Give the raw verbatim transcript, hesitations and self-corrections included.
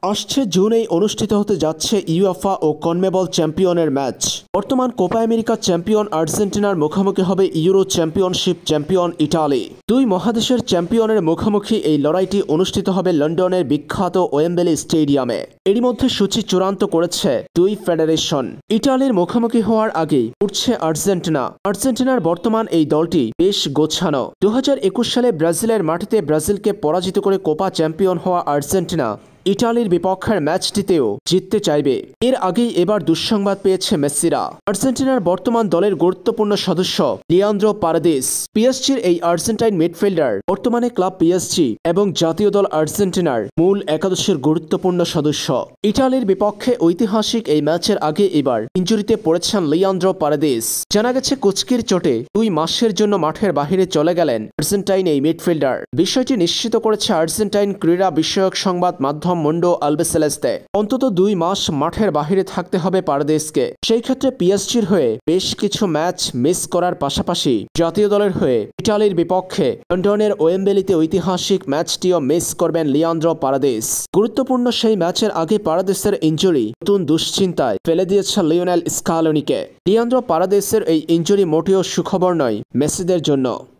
আসছে জুনেই অনুষ্ঠিত হতে যাচ্ছে ইউএফা ও কনমেবল চ্যাম্পিয়নের ম্যাচ। বর্তমান কোপা আমেরিকা চ্যাম্পিয়ন আর্জেন্টিনার মুখোমুখি হবে ইউরো চ্যাম্পিয়নশিপ চ্যাম্পিয়ন ইটালি। দুই মহাদেশের চ্যাম্পিয়নের মুখোমুখি এই লড়াইটি অনুষ্ঠিত হবে লন্ডনের বিখ্যাত ওয়েম্বলি স্টেডিয়ামে। এরই মধ্যে সূচি চূড়ান্ত করেছে দুই ফেডারেশন। ইটালির মুখোমুখি হওয়ার আগেই উঠছে আর্জেন্টিনা। আর্জেন্টিনার বর্তমান এই দলটি বেশ গোছানো। দু হাজার একুশ সালে ব্রাজিলের মাটিতে ব্রাজিলকে পরাজিত করে কোপা চ্যাম্পিয়ন হওয়া আর্জেন্টিনা ইটালির বিপক্ষের ম্যাচটিতেও জিততে চাইবে। এর আগেই এবার দুঃসংবাদ পেয়েছে মেসিরা। আর্জেন্টিনার বর্তমান দলের গুরুত্বপূর্ণ সদস্য লিয়ান্দ্রো পারেদেস। পিএসজির এই আর্জেন্টাইন মিডফিল্ডার বর্তমানে ক্লাব পিএসজি এবং জাতীয় দল আর্জেন্টিনার মূল একাদশের গুরুত্বপূর্ণ সদস্য। ইটালির বিপক্ষে ঐতিহাসিক এই ম্যাচের আগে এবার ইনজুরিতে পড়েছেন লিয়ান্দ্রো পারেদেস। জানা গেছে কুচকির চোটে দুই মাসের জন্য মাঠের বাহিরে চলে গেলেন আর্জেন্টাইন এই মিডফিল্ডার। বিষয়টি নিশ্চিত করেছে আর্জেন্টাইন ক্রীড়া বিষয়ক সংবাদ মাধ্যম মন্ডো আলবেসেলেস্তে। অন্তত দুই মাস মাঠের বাহিরে থাকতে হবে পারেদেসকে। সেই ক্ষেত্রে পিএসজির হয়ে বেশ কিছু ম্যাচ মিস করার পাশাপাশি জাতীয় দলের হয়ে ইটালির বিপক্ষে লন্ডনের ওয়েম্বলিতে ঐতিহাসিক ম্যাচটিও মিস করবেন লিয়ান্দ্রো পারেদেস। গুরুত্বপূর্ণ সেই ম্যাচের আগে পারেদেসের ইনজুরি নতুন দুশ্চিন্তায় ফেলে দিয়েছে লিওনেল স্কালোনিকে। লিয়ান্দ্রো পারেদেসের এই ইনজুরি মোটেও সুখবর নয় মেসিদের জন্য।